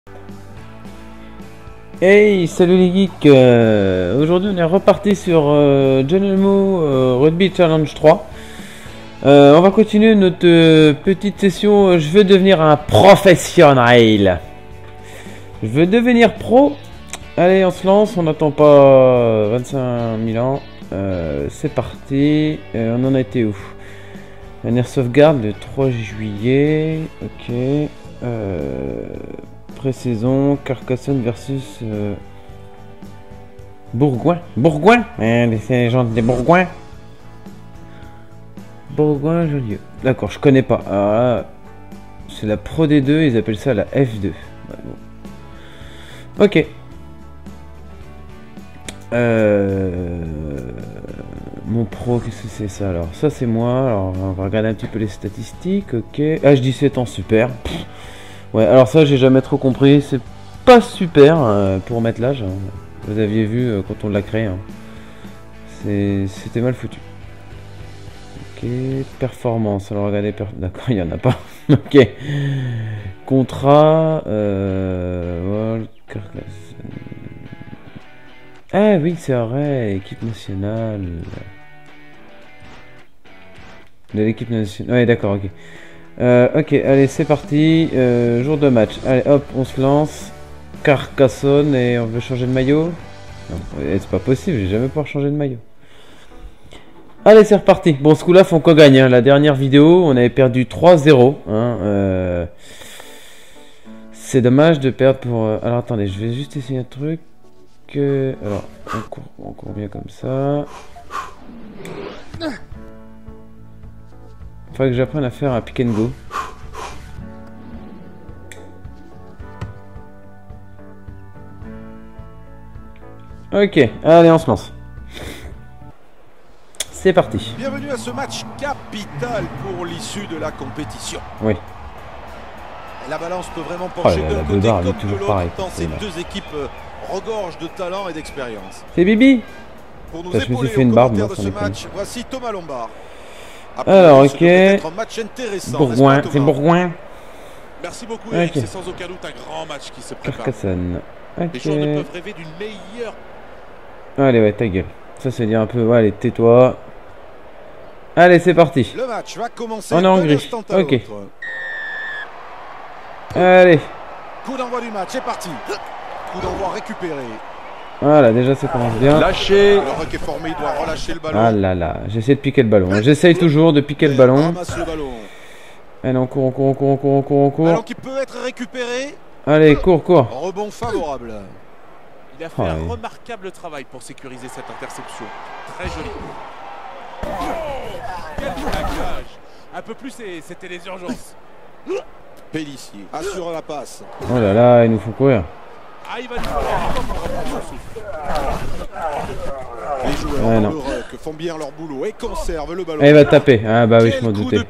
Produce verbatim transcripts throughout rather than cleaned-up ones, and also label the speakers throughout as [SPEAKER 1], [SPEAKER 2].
[SPEAKER 1] Hey, salut les geeks, euh, aujourd'hui on est reparti sur euh, John Elmo euh, Rugby Challenge trois. Euh, on va continuer notre euh, petite session. Je veux devenir un professionnel. Je veux devenir pro. Allez, on se lance, on n'attend pas vingt-cinq mille ans. Euh, C'est parti. Euh, on en a été où? Dernière sauvegarde le trois juillet. Ok. Euh... Pré-saison, Carcassonne versus euh, Bourgoin. Bourgoin hein, c'est les gens des Bourgoins. Bourgoin, Jolieu. D'accord, je connais pas. Ah, c'est la Pro D deux, ils appellent ça la F deux. Bah, bon. Ok. Euh, mon pro, qu'est-ce que c'est ça alors? Ça c'est moi. Alors on va regarder un petit peu les statistiques. Ok. Âge dix-sept ans, super. Pff. Ouais, alors ça j'ai jamais trop compris, c'est pas super euh, pour mettre l'âge, hein. Vous aviez vu euh, quand on l'a créé, hein. C'était mal foutu. Ok, performance, alors regardez, per... d'accord, il y en a pas. Ok, contrat, euh... ah oui c'est vrai, équipe nationale. De l'équipe nationale, ouais d'accord, ok. Euh, ok, allez, c'est parti. Euh, jour de match. Allez, hop, on se lance. Carcassonne et on veut changer de maillot. Non, c'est pas possible, j'ai jamais pouvoir changer de maillot. Allez, c'est reparti. Bon, ce coup-là, faut qu'on gagne. Hein. La dernière vidéo, on avait perdu trois zéro. Hein, euh... C'est dommage de perdre pour... Euh... Alors, attendez, je vais juste essayer un truc. Euh... Alors, on court, on court bien comme ça. Faudrait que j'apprenne à faire un pick and go. Ok, allez, on se lance. C'est parti.
[SPEAKER 2] Bienvenue à ce match capital pour l'issue de la compétition.
[SPEAKER 1] Oui.
[SPEAKER 2] La balance peut vraiment pencher
[SPEAKER 1] oh,
[SPEAKER 2] d'un côté
[SPEAKER 1] barre,
[SPEAKER 2] comme
[SPEAKER 1] toujours
[SPEAKER 2] de
[SPEAKER 1] pareil,
[SPEAKER 2] l'autre, tant ces deux équipes regorgent de talent et d'expérience.
[SPEAKER 1] C'est Bibi.
[SPEAKER 2] Pour nous
[SPEAKER 1] je me suis
[SPEAKER 2] épauler
[SPEAKER 1] fait une barbe, moi,
[SPEAKER 2] de ce match, voici Thomas Lombard. Après,
[SPEAKER 1] alors, ok.
[SPEAKER 2] Un match intéressant.
[SPEAKER 1] Bourgoin, c'est Bourgoin.
[SPEAKER 2] Merci beaucoup,
[SPEAKER 1] okay.
[SPEAKER 2] Eric. C'est sans aucun doute un grand match qui se prépare.
[SPEAKER 1] Carcassonne. Okay.
[SPEAKER 2] Les joueurs ne peuvent rêver d'une meilleure.
[SPEAKER 1] Allez, ouais, ta gueule. Ça, c'est dire un peu. Ouais, allez, tais-toi. Allez, c'est parti.
[SPEAKER 2] Le match va commencer.
[SPEAKER 1] On est en gris. Ok. Allez.
[SPEAKER 2] Coup d'envoi du match, c'est parti. Coup d'envoi récupéré.
[SPEAKER 1] Voilà, déjà ça commence bien.
[SPEAKER 2] Lâché. Le ruck est formé, il doit relâcher le ballon.
[SPEAKER 1] Ah là là, j'essaie de piquer le ballon. J'essaye toujours de piquer le ballon.
[SPEAKER 2] Ramasse le ballon.
[SPEAKER 1] Allez, on court, on court, on court, on court, on court, on court.
[SPEAKER 2] Ballon qui peut être récupéré.
[SPEAKER 1] Allez, cours, cours.
[SPEAKER 2] Rebond favorable.
[SPEAKER 3] Il a fait oh, un oui. remarquable travail pour sécuriser cette interception. Très joli. Oh, quel plaquage. Un peu plus, c'était les urgences.
[SPEAKER 2] Pellissier assure la passe.
[SPEAKER 1] Oh là là, il nous faut courir.
[SPEAKER 3] Ah, il va nous falloir pour reprendre son souffle.
[SPEAKER 2] Les joueurs ah, dans le ruck font bien leur boulot et conservent le ballon.
[SPEAKER 1] Ah, il va taper. Ah bah oui, je m'en doutais.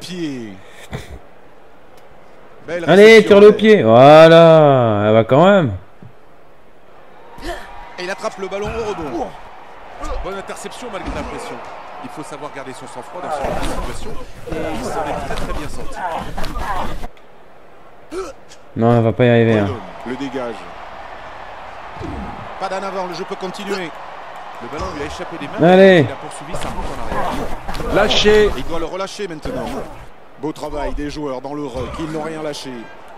[SPEAKER 1] Allez, tire le pied. Voilà, elle va quand même.
[SPEAKER 2] Et il attrape le ballon au rebond.
[SPEAKER 3] Bonne interception malgré la pression. Il faut savoir garder son sang-froid dans ce genre de situation. Et il s'en est très très bien sorti.
[SPEAKER 1] Non, elle va pas y arriver. Hein.
[SPEAKER 2] Le dégage. Pas d'en avant, le jeu peut continuer.
[SPEAKER 3] Le ballon lui a échappé des mains.
[SPEAKER 1] Allez.
[SPEAKER 3] Il a poursuivi sa route en arrière.
[SPEAKER 2] Lâché. Il doit le relâcher maintenant. Beau travail des joueurs dans le ruck. Ils n'ont rien lâché.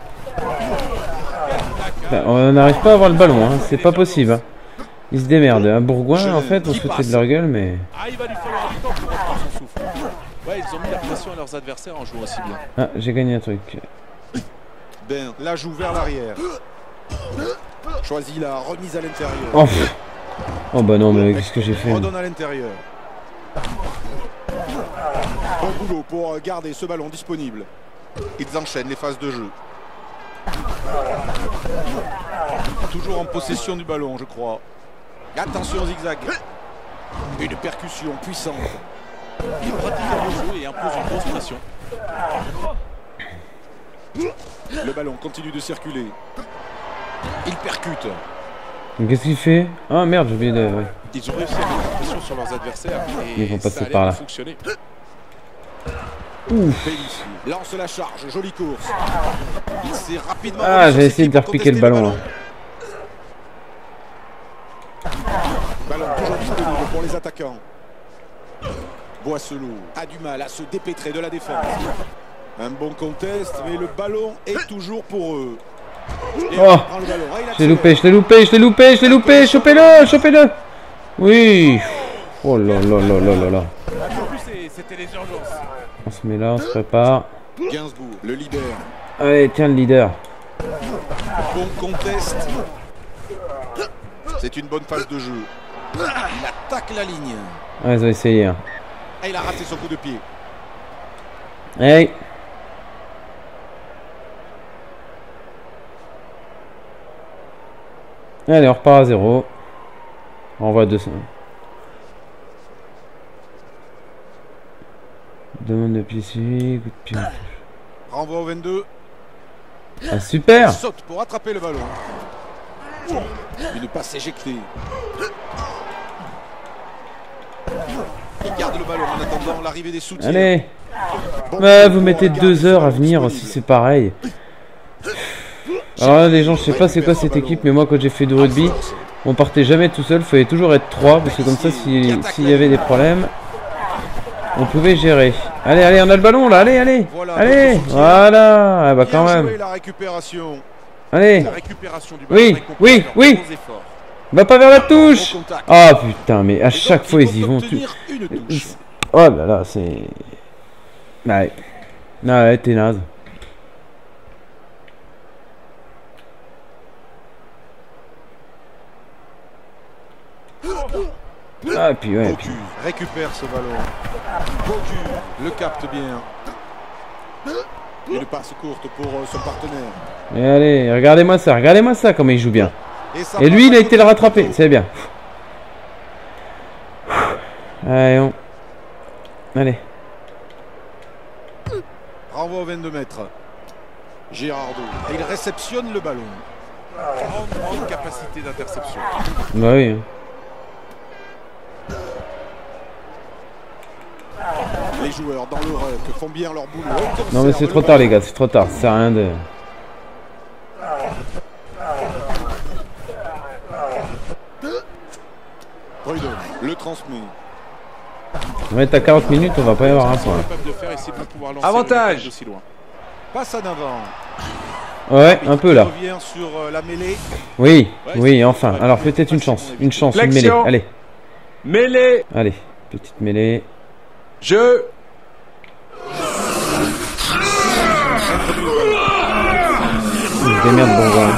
[SPEAKER 1] Ben, on n'arrive pas à avoir le ballon. Hein. C'est pas possible. Hein. Ils se démerdent. Hein. Bourgoin, en fait, on se foutait de leur gueule, mais.
[SPEAKER 3] Ah, il va lui falloir du temps pour reprendre son souffle. Ouais, ils ont mis la pression à leurs adversaires en jouant aussi bien.
[SPEAKER 1] Ah, j'ai gagné un truc.
[SPEAKER 2] Ben, la joue vers l'arrière. Choisit la remise à l'intérieur.
[SPEAKER 1] Oh, oh bah non, mais qu'est-ce que j'ai fait?
[SPEAKER 2] Redonne à l'intérieur. Bon boulot pour garder ce ballon disponible. Ils enchaînent les phases de jeu. Toujours en possession du ballon, je crois. Attention zigzag. Une percussion puissante.
[SPEAKER 3] Il pratique le jeu et impose une grosse pression.
[SPEAKER 2] Le ballon continue de circuler. Il percute.
[SPEAKER 1] Qu'est-ce qu'il fait? Ah merde, j'ai oublié de... Ouais.
[SPEAKER 3] Ils ont réussi à mettre la pression sur leurs adversaires et
[SPEAKER 1] ils vont passer
[SPEAKER 3] ça
[SPEAKER 1] par là.
[SPEAKER 3] Fonctionner.
[SPEAKER 1] Ouf.
[SPEAKER 2] Bellici lance la charge, jolie course. Il s'est rapidement.
[SPEAKER 1] Ah, j'ai essayé de repiquer le ballon. Hein.
[SPEAKER 2] Ballon toujours disponible pour les attaquants. Boisselot a du mal à se dépêtrer de la défense. Un bon contest, mais le ballon est toujours pour eux. Et
[SPEAKER 1] oh,
[SPEAKER 2] ah,
[SPEAKER 1] je l'ai loupé, je l'ai loupé, je l'ai loupé, je l'ai loupé, chopez-le, chopez-le. Oui. Oh là là là là là là.
[SPEAKER 3] C'était les urgences.
[SPEAKER 1] On se met là, on se prépare.
[SPEAKER 2] Gainsbourg, le leader.
[SPEAKER 1] Allez, tiens le leader.
[SPEAKER 2] Bon contest. C'est une bonne phase de jeu. Il attaque la ligne.
[SPEAKER 1] Ouais, ils ont essayé. Hein.
[SPEAKER 2] Et il a raté son coup de pied.
[SPEAKER 1] Hey. Allez, on repart à zéro. On envoie deux cents. Demande de pied suivi, coup de pied.
[SPEAKER 2] Renvoi au vingt-deux.
[SPEAKER 1] Ah, super.
[SPEAKER 2] Il saute pour attraper le ballon. Une passe éjectée. Il garde le ballon en attendant l'arrivée des soutiens.
[SPEAKER 1] Allez. Bon, bah, vous mettez deux heures à venir si c'est pareil. Alors là, les gens, je sais pas c'est quoi cette équipe, mais moi quand j'ai fait du rugby, on partait jamais tout seul, il fallait toujours être trois, parce que comme ça, s'il si y avait des problèmes, on pouvait gérer. Allez, allez, on a le ballon là, allez, allez, voilà, allez, voilà, ah, bah quand même.
[SPEAKER 2] La récupération.
[SPEAKER 1] Allez.
[SPEAKER 3] La récupération du ballon,
[SPEAKER 1] oui, oui, oui. Va pas vers la touche. Ah oh, putain, mais à chaque fois ils y vont. Tu... Oh là là, c'est... Ouais, ouais, t'es naze. Ah, et puis ouais.
[SPEAKER 2] Bocu récupère ce ballon. Bocu le capte bien. Une passe courte pour son partenaire.
[SPEAKER 1] Et allez, regardez-moi ça, regardez-moi ça, comment il joue bien. Et, et lui, il a été le rattraper, c'est bien. Allez, on... Allez.
[SPEAKER 2] Renvoi au vingt-deux mètres. Girardot. Et il réceptionne le ballon.
[SPEAKER 3] Grande, grande capacité d'interception.
[SPEAKER 1] Bah oui.
[SPEAKER 2] Les joueurs dans le ruck font bien leur boulot.
[SPEAKER 1] Non mais c'est trop tard les gars, c'est trop tard, ça sert à rien de...
[SPEAKER 2] Prud'homme le transmet.
[SPEAKER 1] On va être à quarante minutes, on va pas y avoir un point.
[SPEAKER 3] Avantage.
[SPEAKER 2] Passe en avant.
[SPEAKER 1] Ouais, un peu là.
[SPEAKER 2] Sur la mêlée.
[SPEAKER 1] Oui, oui, enfin. Alors peut-être une chance, une chance, une mêlée. Allez.
[SPEAKER 3] Mêlée.
[SPEAKER 1] Allez, petite mêlée.
[SPEAKER 3] Je.
[SPEAKER 1] Il se démerde bon gars.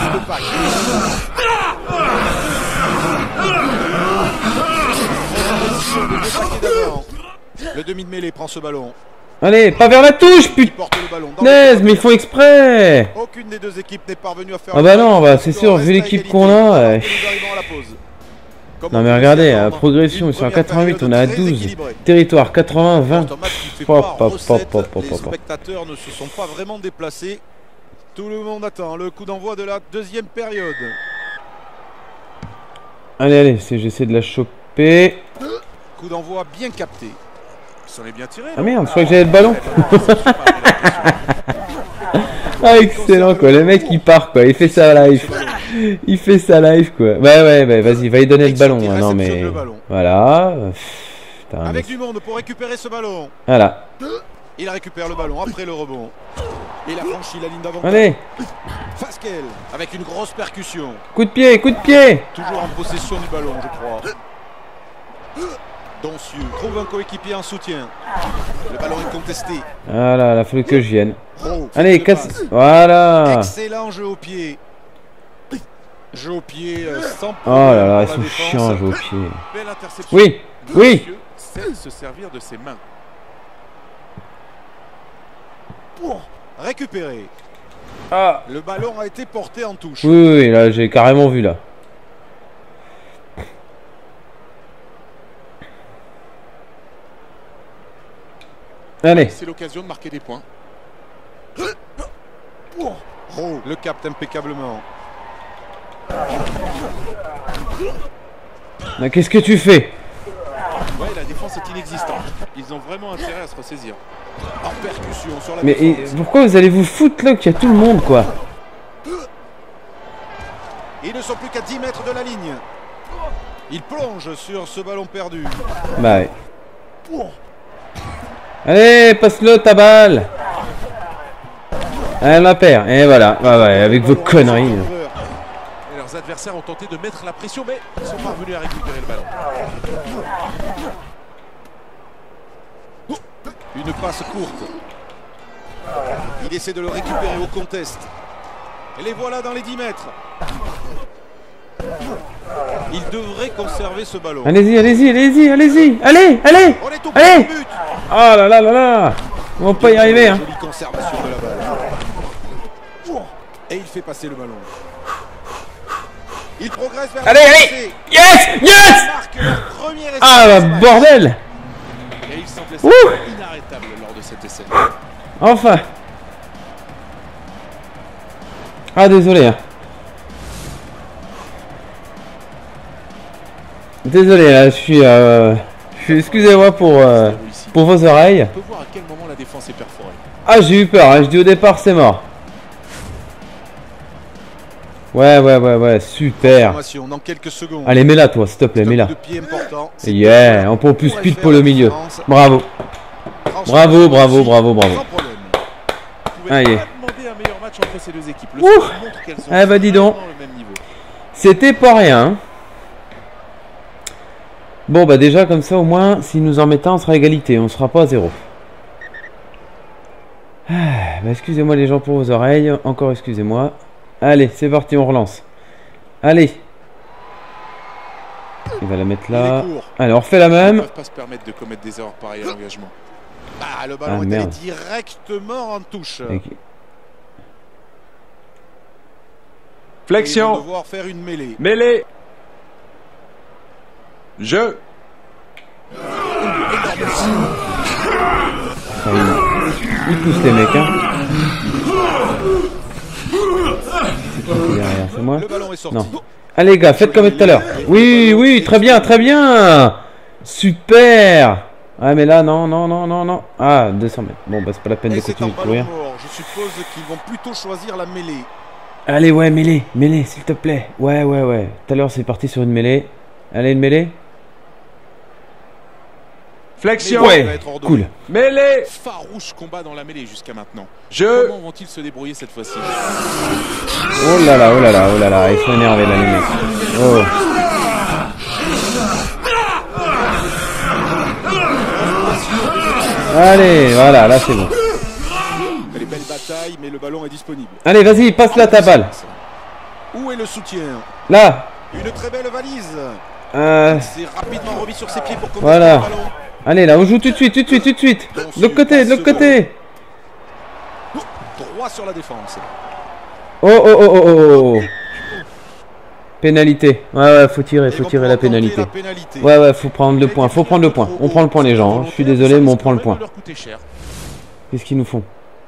[SPEAKER 2] Le demi de mêlée prend ce ballon.
[SPEAKER 1] Allez, pas vers la touche, putain. Naise, mais ils font exprès.
[SPEAKER 2] Aucune des deux équipes n'est parvenue à faire.
[SPEAKER 1] Ah bah non, bah c'est sûr, vu l'équipe qu'on a. Euh... Non mais regardez, à progression, ils sont à quatre-vingt-huit, on est à douze. Territoire quatre-vingts, vingt. Pop, pop, pop, pop, pop,
[SPEAKER 2] les spectateurs ne se sont pas vraiment déplacés. Tout le monde attend le coup d'envoi de la deuxième période.
[SPEAKER 1] Allez, allez, j'essaie de la choper.
[SPEAKER 2] Coup d'envoi bien capté.
[SPEAKER 3] S'en est bien tiré.
[SPEAKER 1] Ah merde, je crois que j'avais le ballon. Ah excellent quoi, le mec il part quoi, il fait ça live. Il fait ça live quoi. Ouais ouais ouais, vas-y, va y donner le ballon. Non mais voilà.
[SPEAKER 2] Putain, avec du monde pour récupérer ce ballon.
[SPEAKER 1] Voilà.
[SPEAKER 2] Il récupère le ballon après le rebond. Il a franchi la ligne d'avant.
[SPEAKER 1] Allez.
[SPEAKER 2] Fasquelle avec une grosse percussion.
[SPEAKER 1] Coup de pied, coup de pied.
[SPEAKER 2] Toujours en possession du ballon, je crois. Doncieux trouve un coéquipier en soutien. Le ballon est contesté.
[SPEAKER 1] Voilà, il a fallu que je vienne.
[SPEAKER 2] Oh,
[SPEAKER 1] allez, casse. Voilà.
[SPEAKER 2] Excellent jeu au pied. Jeu au pied euh, sans
[SPEAKER 1] problème. Oh là là, ils sont chiants, jeu au pied.
[SPEAKER 3] Belle interception.
[SPEAKER 1] Oui, oui.
[SPEAKER 3] C'est se servir de ses mains.
[SPEAKER 2] Pour récupérer.
[SPEAKER 1] Ah.
[SPEAKER 2] Le ballon a été porté en touche.
[SPEAKER 1] Oui, oui, oui, là, j'ai carrément vu là. Allez.
[SPEAKER 3] C'est l'occasion de marquer des points.
[SPEAKER 2] Oh, le capte impeccablement.
[SPEAKER 1] Qu'est-ce que tu fais?
[SPEAKER 3] Ouais, la défense est inexistante. Ils ont vraiment intérêt à se ressaisir.
[SPEAKER 2] En percussion sur la
[SPEAKER 1] Mais et, pourquoi vous allez vous foutre là qu'il y a tout le monde, quoi?
[SPEAKER 2] Ils ne sont plus qu'à dix mètres de la ligne. Il plonge sur ce ballon perdu.
[SPEAKER 1] Bah ouais. Allez, passe-le ta balle. Elle la perd. Et voilà. Ouais, ouais, avec vos conneries.
[SPEAKER 3] Et leurs adversaires ont tenté de mettre la pression, mais ils sont parvenus à récupérer le ballon.
[SPEAKER 2] Une passe courte. Il essaie de le récupérer au contest. Et les voilà dans les dix mètres. Il devrait conserver ce ballon.
[SPEAKER 1] Allez-y, allez-y, allez-y, allez-y. Allez, allez.
[SPEAKER 2] On est au
[SPEAKER 1] Allez.
[SPEAKER 2] but.
[SPEAKER 1] Oh là là là là. On va pas y arriver, hein.
[SPEAKER 2] Jolie conservation de la balle. Et il fait passer le ballon. Il progresse vers
[SPEAKER 1] Allez,
[SPEAKER 2] le
[SPEAKER 1] allez.
[SPEAKER 2] lancer.
[SPEAKER 1] Yes, yes.
[SPEAKER 2] Il marque leur premier essai
[SPEAKER 1] Ah bah
[SPEAKER 2] de ce match.
[SPEAKER 1] bordel.
[SPEAKER 3] Et il semblait
[SPEAKER 1] Ouh.
[SPEAKER 3] inarrêtable lors de cet essai.
[SPEAKER 1] Enfin. Ah désolé, hein. Désolé, là, je suis... Euh, je suis excusez-moi pour, euh, pour vos oreilles.
[SPEAKER 3] On peut voir à quel moment la défense est perforée.
[SPEAKER 1] Ah, j'ai eu peur, hein, je dis au départ, c'est mort. Ouais, ouais, ouais, ouais, super.
[SPEAKER 2] Formation dans quelques secondes.
[SPEAKER 1] Allez, mets-la, toi, s'il te plaît, mets-la.
[SPEAKER 2] De pied important.
[SPEAKER 1] Yeah, on peut en plus
[SPEAKER 2] Pourrait
[SPEAKER 1] pile
[SPEAKER 2] faire
[SPEAKER 1] pour le
[SPEAKER 2] la
[SPEAKER 1] milieu.
[SPEAKER 2] différence.
[SPEAKER 1] Bravo.
[SPEAKER 2] Franchement,
[SPEAKER 1] Bravo, bravo,
[SPEAKER 2] aussi,
[SPEAKER 1] bravo, bravo.
[SPEAKER 2] sans problème.
[SPEAKER 3] Vous pouvez
[SPEAKER 1] Allez.
[SPEAKER 3] pas demander un meilleur match entre ces deux équipes. Le
[SPEAKER 1] Ouh.
[SPEAKER 3] score montre qu'elles ont
[SPEAKER 1] Ah bah, dis donc.
[SPEAKER 3] vraiment le même niveau.
[SPEAKER 1] C'était pas rien. Bon, bah déjà, comme ça, au moins, s'ils nous en mettent un, on sera à égalité. On sera pas à zéro. Ah, bah, excusez-moi les gens pour vos oreilles. Encore excusez-moi. Allez, c'est parti, on relance. Allez. Il va la mettre là.
[SPEAKER 2] Il est court.
[SPEAKER 1] Allez, on refait la
[SPEAKER 3] Ils ne
[SPEAKER 1] même.
[SPEAKER 3] peuvent pas se permettre de commettre des erreurs pareilles à l'engagement.
[SPEAKER 2] Ah, le ballon
[SPEAKER 1] Ah,
[SPEAKER 2] est allé
[SPEAKER 1] merde.
[SPEAKER 2] directement en touche.
[SPEAKER 1] Ok.
[SPEAKER 2] Ils vont
[SPEAKER 4] Flexion.
[SPEAKER 2] devoir faire une mêlée.
[SPEAKER 4] Mêlée. Jeu.
[SPEAKER 1] Ah, il... il pousse les mecs, hein. C'est qui derrière, c'est moi?
[SPEAKER 2] Le ballon est sorti.
[SPEAKER 1] Non. Allez, les gars, faites comme tout à l'heure. Oui, oui, très bien, très bien. Super. Ah, mais là, non, non, non, non, non. Ah, deux cents mètres. Bon, bah, c'est pas la peine
[SPEAKER 2] Et
[SPEAKER 1] de
[SPEAKER 2] c'est
[SPEAKER 1] continuer
[SPEAKER 2] un
[SPEAKER 1] de
[SPEAKER 2] ballon
[SPEAKER 1] courir.
[SPEAKER 2] mort. Je suppose qu'ils vont plutôt choisir la mêlée.
[SPEAKER 1] Allez, ouais, mêlée, mêlée, s'il te plaît. Ouais, ouais, ouais. Tout à l'heure, c'est parti sur une mêlée. Allez, une mêlée.
[SPEAKER 4] Flexion.
[SPEAKER 2] Mais-
[SPEAKER 1] Ouais,
[SPEAKER 2] va être ordonné.
[SPEAKER 1] cool.
[SPEAKER 4] Mêlée.
[SPEAKER 3] Farouche combat dans la mêlée jusqu'à maintenant.
[SPEAKER 4] Jeu.
[SPEAKER 3] Comment vont-ils se débrouiller cette fois-ci?
[SPEAKER 1] Oh là là, oh là là, oh là là. Ils sont énervés, là, les mecs. Oh. Allez, voilà, là, c'est bon.
[SPEAKER 2] Elle est belle bataille, mais le ballon est disponible.
[SPEAKER 1] Allez, vas-y, passe là ta balle.
[SPEAKER 2] Où est le soutien?
[SPEAKER 1] Là.
[SPEAKER 2] Une très belle valise.
[SPEAKER 1] Euh,
[SPEAKER 2] C'est rapidement remis sur ses pieds pour conduire
[SPEAKER 1] Voilà.
[SPEAKER 2] le ballon.
[SPEAKER 1] allez, là, on joue tout de suite, tout de suite, tout de suite. De l'autre côté, de l'autre côté.
[SPEAKER 2] Droit sur la défense.
[SPEAKER 1] Oh, oh, oh, oh, oh, oh. Pénalité. Ouais, ouais, faut tirer,
[SPEAKER 2] Ils
[SPEAKER 1] faut
[SPEAKER 2] vont
[SPEAKER 1] tirer la
[SPEAKER 2] pouvoir tenter
[SPEAKER 1] pénalité.
[SPEAKER 2] la pénalité.
[SPEAKER 1] Ouais, ouais, faut prendre le point, faut prendre le point. On prend le point, les gens. hein. Je suis désolé, mais on prend le point.
[SPEAKER 3] Leur coûter cher.
[SPEAKER 1] Qu'est-ce qu'ils nous font?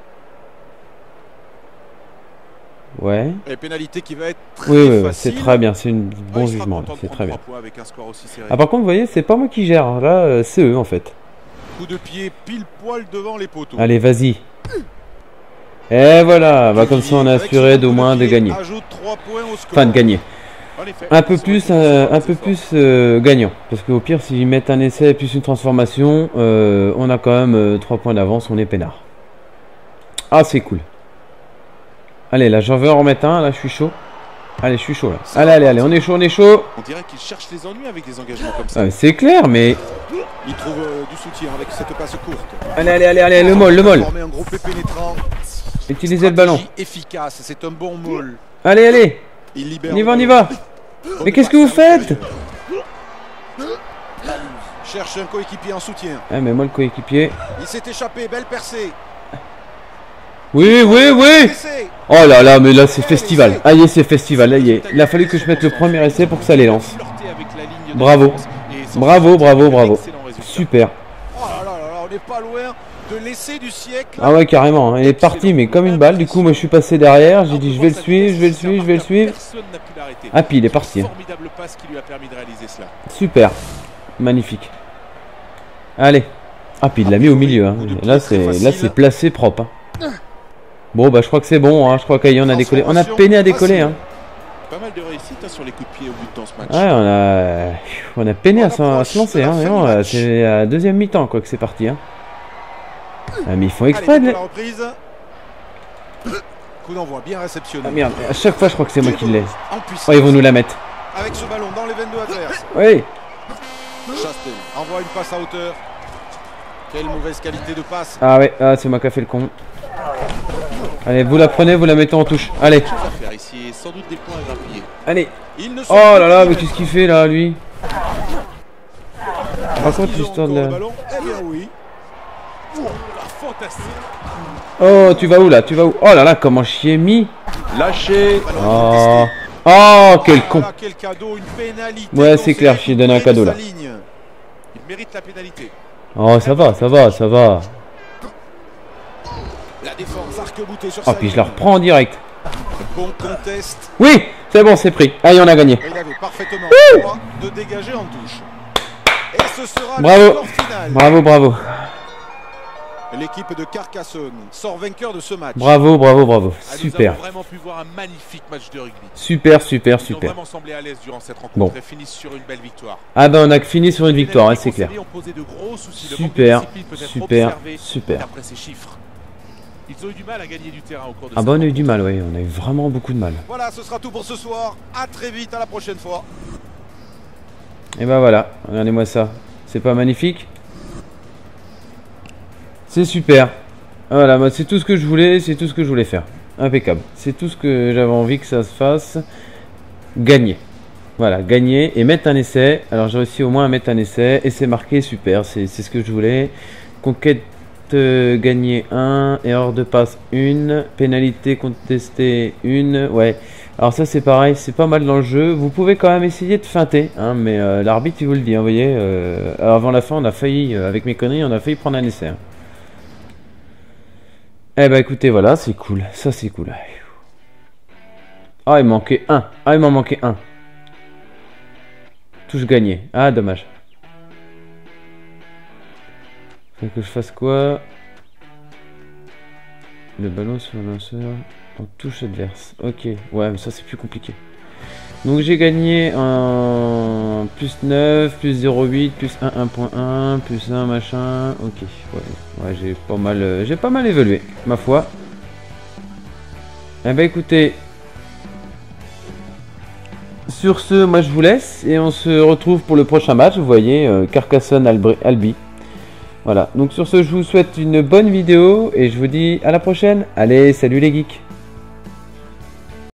[SPEAKER 1] Ouais.
[SPEAKER 2] Et pénalité qui va être très
[SPEAKER 1] Oui, oui, oui,
[SPEAKER 2] facile.
[SPEAKER 1] c'est très bien, c'est un bon
[SPEAKER 3] Ouais, il sera
[SPEAKER 1] jugement, là,
[SPEAKER 3] content de
[SPEAKER 1] c'est
[SPEAKER 3] prendre
[SPEAKER 1] très bien.
[SPEAKER 3] trois points avec un score aussi serré.
[SPEAKER 1] Ah, par contre, vous voyez, c'est pas moi qui gère, là, euh, c'est eux en fait.
[SPEAKER 2] Coup de pied pile poil devant les poteaux.
[SPEAKER 1] Allez, vas-y. Et voilà, bah comme ça on est
[SPEAKER 2] Avec
[SPEAKER 1] assuré
[SPEAKER 2] son
[SPEAKER 1] d'au
[SPEAKER 2] coup
[SPEAKER 1] moins de
[SPEAKER 2] pied,
[SPEAKER 1] gagner.
[SPEAKER 2] ajoute trois points au score.
[SPEAKER 1] Enfin, de gagner.
[SPEAKER 3] En effet,
[SPEAKER 1] Un peu
[SPEAKER 3] ils sont
[SPEAKER 1] plus,
[SPEAKER 3] récompensés
[SPEAKER 1] euh,
[SPEAKER 3] pour
[SPEAKER 1] un
[SPEAKER 3] leurs
[SPEAKER 1] peu
[SPEAKER 3] efforts.
[SPEAKER 1] plus euh, gagnant. Parce qu'au pire, s'ils mettent un essai plus une transformation, euh, on a quand même euh, trois points d'avance, on est peinard. Ah, c'est cool. Allez, là, j'en veux en remettre un, là, je suis chaud. Allez, je suis chaud, là. Allez, allez, allez, on est chaud, on est chaud.
[SPEAKER 3] On dirait qu'ils cherchent les ennuis avec des engagements comme ça.
[SPEAKER 1] Ah, c'est clair, mais...
[SPEAKER 2] Il trouve euh, du soutien avec cette passe courte.
[SPEAKER 1] Allez, allez, allez, allez, le molle, le molle.
[SPEAKER 2] Former un groupe pénétrant.
[SPEAKER 1] Utilisez le ballon.
[SPEAKER 2] Stratégie efficace, c'est un bon moule.
[SPEAKER 1] Allez, allez.
[SPEAKER 2] Il libère.
[SPEAKER 1] On y
[SPEAKER 2] le
[SPEAKER 1] va, on y
[SPEAKER 2] ballon.
[SPEAKER 1] va.
[SPEAKER 2] Bonne
[SPEAKER 1] Mais qu'est-ce que
[SPEAKER 2] passe
[SPEAKER 1] vous
[SPEAKER 2] à
[SPEAKER 1] faites?
[SPEAKER 2] l'intérieur. Cherche un coéquipier en soutien.
[SPEAKER 1] Ah, mais moi, le coéquipier...
[SPEAKER 2] Il s'est échappé, belle percée.
[SPEAKER 1] Oui, oui, oui.
[SPEAKER 2] Essai.
[SPEAKER 1] Oh là là, mais là, c'est festival. Aïe, c'est festival, aïe. Il a fallu que je mette le premier essai pour que ça les lance.
[SPEAKER 3] Flirter avec la ligne de
[SPEAKER 1] Bravo.
[SPEAKER 3] défense et s'en
[SPEAKER 1] Bravo,
[SPEAKER 3] sortir
[SPEAKER 1] bravo,
[SPEAKER 3] avec
[SPEAKER 1] bravo.
[SPEAKER 3] d'excellents résultats.
[SPEAKER 1] Super.
[SPEAKER 2] Oh là là là là, on n'est pas loin de l'essai du siècle.
[SPEAKER 1] Ah ouais, carrément. Il est parti, mais comme une balle. Du coup, moi, je suis passé derrière. J'ai dit, je vais le suivre, je vais le suivre, je vais le suivre.
[SPEAKER 3] Personne n'a pu l'arrêter.
[SPEAKER 1] Ah, puis il est parti. hein.
[SPEAKER 3] Formidable passe qui lui a permis de réaliser cela.
[SPEAKER 1] Super. Magnifique. Allez. Ah, puis il l'a mis au milieu. Hein. Là, c'est là c'est placé propre. Hein. Bon, bah je crois que c'est bon. Hein. Je crois qu'Ayon a décollé. On a peiné à décoller. Hein.
[SPEAKER 3] Pas mal de réussite hein, sur les coups de pied au but dans ce match.
[SPEAKER 1] Ouais, on a, on a peiné à, à se lancer. Hein. C'est à la deuxième mi-temps quoi que c'est parti. Hein. Ah, mais ils font exprès.
[SPEAKER 2] Allez,
[SPEAKER 1] de...
[SPEAKER 2] la reprise. Coup d'envoi bien réceptionné.
[SPEAKER 1] Ah merde, à chaque fois je crois que c'est moi qui l'ai.
[SPEAKER 2] Oh,
[SPEAKER 1] ils vont nous la mettre.
[SPEAKER 2] Avec ce ballon dans les vingt-deux adverses.
[SPEAKER 1] Oui.
[SPEAKER 2] Chastel envoie une passe à hauteur. Quelle mauvaise qualité de passe.
[SPEAKER 1] Ah ouais, ah, c'est moi qui a fait le con. Allez, vous la prenez, vous la mettez en touche. Allez.
[SPEAKER 3] Ici, sans doute des points à grappiller.
[SPEAKER 1] Allez. Oh là là, mais qu'est-ce qu'il fait là, lui? Par contre, l'histoire de la...
[SPEAKER 2] Eh bien oui.
[SPEAKER 3] Fantastique.
[SPEAKER 1] Oh, tu vas où là? Tu vas où? Oh là là, comment chier mis.
[SPEAKER 2] Lâché.
[SPEAKER 1] Oh, oh quel con.
[SPEAKER 2] Quel cadeau, une pénalité.
[SPEAKER 1] Ouais, c'est clair, je lui donne un cadeau là.
[SPEAKER 3] Il mérite la pénalité.
[SPEAKER 1] Oh, ça va, ça va, ça va.
[SPEAKER 2] La défense arc-boutée sur
[SPEAKER 1] oh, puis je la reprends en direct.
[SPEAKER 2] Bon contest.
[SPEAKER 1] Oui, c'est bon, c'est pris. Allez, on a gagné.
[SPEAKER 2] Il avait parfaitement le droit de dégager en touche. Et ce sera
[SPEAKER 1] bravo.
[SPEAKER 2] le score final.
[SPEAKER 1] Bravo, bravo.
[SPEAKER 2] L'équipe de Carcassonne sort vainqueur de ce match.
[SPEAKER 1] Bravo, bravo, bravo. Super.
[SPEAKER 3] Nous avons vraiment pu voir un magnifique match de rugby.
[SPEAKER 1] Super, super,
[SPEAKER 3] Ils
[SPEAKER 1] super.
[SPEAKER 3] ont vraiment semblé à l'aise durant cette rencontre
[SPEAKER 1] bon.
[SPEAKER 3] et finissent sur une belle victoire.
[SPEAKER 1] Ah ben on a fini sur une victoire, hein, c'est clair.
[SPEAKER 3] Soucis,
[SPEAKER 1] super, super, super.
[SPEAKER 3] Après ces chiffres. Ils ont eu du mal à gagner du terrain au cours de
[SPEAKER 1] ah ben on a eu du mal, oui, on a eu vraiment beaucoup de mal.
[SPEAKER 2] Voilà, ce sera tout pour ce soir. À très vite, à la prochaine fois.
[SPEAKER 1] Et ben voilà, regardez-moi ça. C'est pas magnifique? C'est super. Voilà, bah, c'est tout ce que je voulais, c'est tout ce que je voulais faire. Impeccable. C'est tout ce que j'avais envie que ça se fasse. Gagner. Voilà, gagner et mettre un essai. Alors j'ai réussi au moins à mettre un essai. Essai marqué, super, c'est ce que je voulais. Conquête euh, gagner un. Erreur de passe une. Pénalité contestée une. Ouais. Alors ça c'est pareil, c'est pas mal dans le jeu. Vous pouvez quand même essayer de feinter. Hein, mais euh, l'arbitre il vous le dit, hein, vous voyez. Euh, avant la fin on a failli, euh, avec mes conneries, on a failli prendre un essai. Hein. Eh bah écoutez, voilà, c'est cool. Ça c'est cool. Ah, il manquait un. Ah, il m'en manquait un. Touche gagnée. Ah, dommage. Faut que je fasse quoi? Le ballon sur le lanceur en touche adverse. Ok. Ouais, mais ça c'est plus compliqué. Donc j'ai gagné en plus neuf, plus zéro virgule huit, plus un, un point un, plus un machin. Ok. Ouais, ouais j'ai pas mal euh, j'ai pas mal évolué, ma foi. Eh ben écoutez. Sur ce, moi je vous laisse et on se retrouve pour le prochain match. Vous voyez, euh, Carcassonne Albi. Voilà. Donc sur ce, je vous souhaite une bonne vidéo et je vous dis à la prochaine. Allez, salut les geeks.